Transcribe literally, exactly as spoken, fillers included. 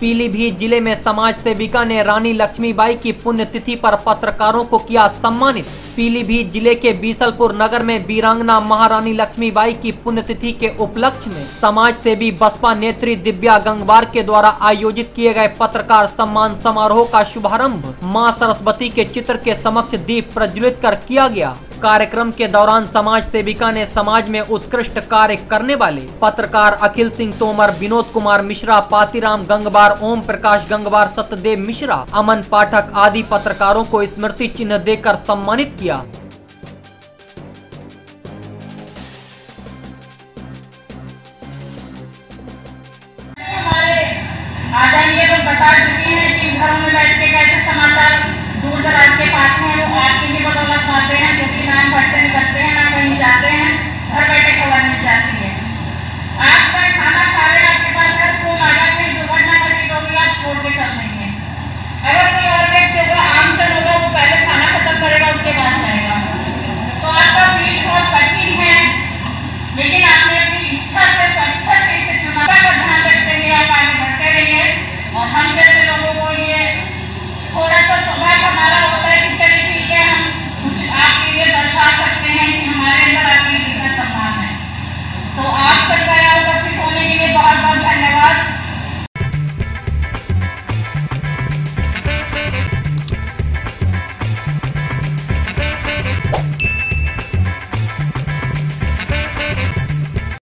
पीलीभीत जिले में समाज सेविका ने रानी लक्ष्मीबाई की पुण्यतिथि पर पत्रकारों को किया सम्मानित। पीलीभीत जिले के बीसलपुर नगर में वीरांगना महारानी लक्ष्मीबाई की पुण्यतिथि के उपलक्ष्य में समाज सेवी बसपा नेत्री दिव्या गंगवार के द्वारा आयोजित किए गए पत्रकार सम्मान समारोह का शुभारंभ मां सरस्वती के चित्र के समक्ष दीप प्रज्वलित कर किया गया। कार्यक्रम के दौरान समाज सेविका ने समाज में उत्कृष्ट कार्य करने वाले पत्रकार अखिल सिंह तोमर, विनोद कुमार मिश्रा, पातीराम गंगवार, ओम प्रकाश गंगवार, सत्यदेव मिश्रा, अमन पाठक आदि पत्रकारों को स्मृति चिन्ह देकर सम्मानित किया।